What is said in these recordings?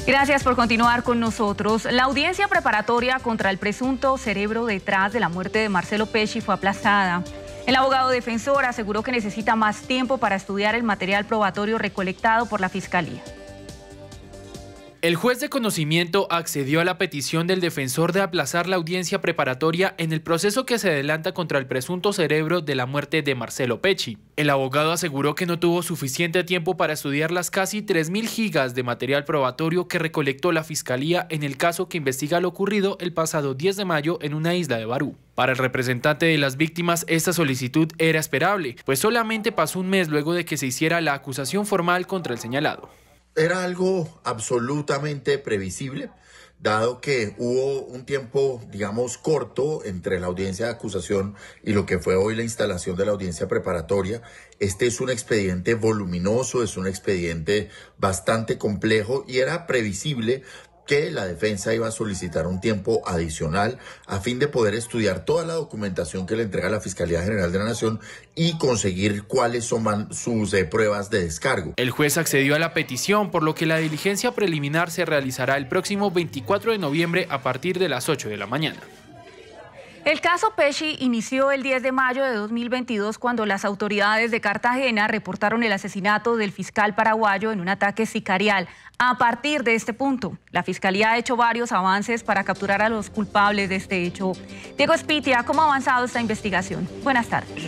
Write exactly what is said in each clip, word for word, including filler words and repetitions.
Gracias por continuar con nosotros. La audiencia preparatoria contra el presunto cerebro detrás de la muerte de Marcelo Pecci fue aplazada. El abogado defensor aseguró que necesita más tiempo para estudiar el material probatorio recolectado por la Fiscalía. El juez de conocimiento accedió a la petición del defensor de aplazar la audiencia preparatoria en el proceso que se adelanta contra el presunto cerebro de la muerte de Marcelo Pecci. El abogado aseguró que no tuvo suficiente tiempo para estudiar las casi tres mil gigas de material probatorio que recolectó la Fiscalía en el caso que investiga lo ocurrido el pasado diez de mayo en una isla de Barú. Para el representante de las víctimas, esta solicitud era esperable, pues solamente pasó un mes luego de que se hiciera la acusación formal contra el señalado. Era algo absolutamente previsible, dado que hubo un tiempo, digamos, corto entre la audiencia de acusación y lo que fue hoy la instalación de la audiencia preparatoria. Este es un expediente voluminoso, es un expediente bastante complejo y era previsible que la defensa iba a solicitar un tiempo adicional a fin de poder estudiar toda la documentación que le entrega la Fiscalía General de la Nación y conseguir cuáles son sus eh, pruebas de descargo. El juez accedió a la petición, por lo que la diligencia preliminar se realizará el próximo veinticuatro de noviembre a partir de las ocho de la mañana. El caso Pecci inició el diez de mayo de dos mil veintidós cuando las autoridades de Cartagena reportaron el asesinato del fiscal paraguayo en un ataque sicarial. A partir de este punto, la Fiscalía ha hecho varios avances para capturar a los culpables de este hecho. Diego Espitia, ¿cómo ha avanzado esta investigación? Buenas tardes.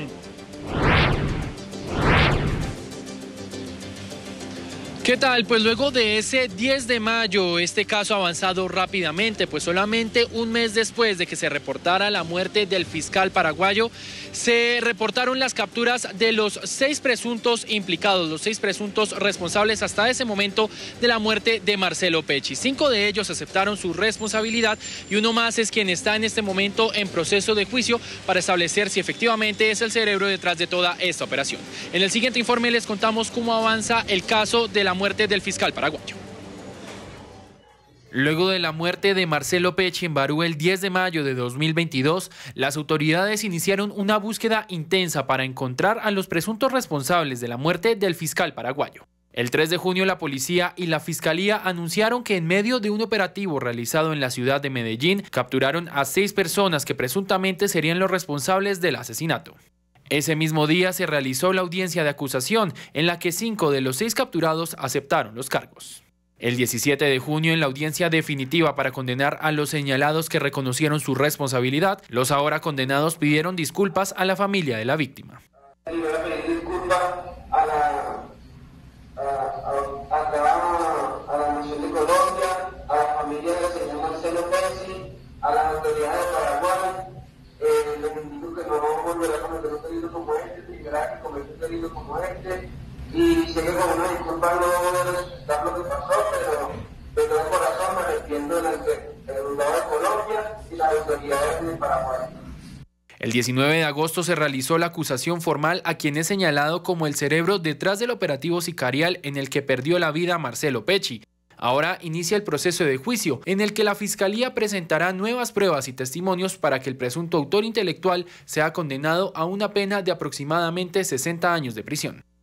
¿Qué tal? Pues luego de ese diez de mayo, este caso ha avanzado rápidamente, pues solamente un mes después de que se reportara la muerte del fiscal paraguayo, se reportaron las capturas de los seis presuntos implicados, los seis presuntos responsables hasta ese momento de la muerte de Marcelo Pecci. Cinco de ellos aceptaron su responsabilidad y uno más es quien está en este momento en proceso de juicio para establecer si efectivamente es el cerebro detrás de toda esta operación. En el siguiente informe les contamos cómo avanza el caso de la muerte del fiscal paraguayo. Luego de la muerte de Marcelo Pecci en Barú el diez de mayo de dos mil veintidós, las autoridades iniciaron una búsqueda intensa para encontrar a los presuntos responsables de la muerte del fiscal paraguayo. El tres de junio la policía y la Fiscalía anunciaron que en medio de un operativo realizado en la ciudad de Medellín, capturaron a seis personas que presuntamente serían los responsables del asesinato. Ese mismo día se realizó la audiencia de acusación, en la que cinco de los seis capturados aceptaron los cargos. El diecisiete de junio, en la audiencia definitiva para condenar a los señalados que reconocieron su responsabilidad, los ahora condenados pidieron disculpas a la familia de la víctima. Y voy a pedir disculpas a la, a, a, a, a, a la Nación de Colombia, a la familia del señor Marcelo Pecci, a las autoridades de Paraguay. Eh, les indico que no vamos a volver a cometer un delito como este, primera que comete un delito como este, y sé que con una disculpa no voy a resucitar lo que pasó, pero de todo corazón me arrepiento delante del juzgado de Colombia y las autoridades de Paraguay. El diecinueve de agosto se realizó la acusación formal a quien es señalado como el cerebro detrás del operativo sicarial en el que perdió la vida Marcelo Pecci. Ahora inicia el proceso de juicio, en el que la Fiscalía presentará nuevas pruebas y testimonios para que el presunto autor intelectual sea condenado a una pena de aproximadamente sesenta años de prisión.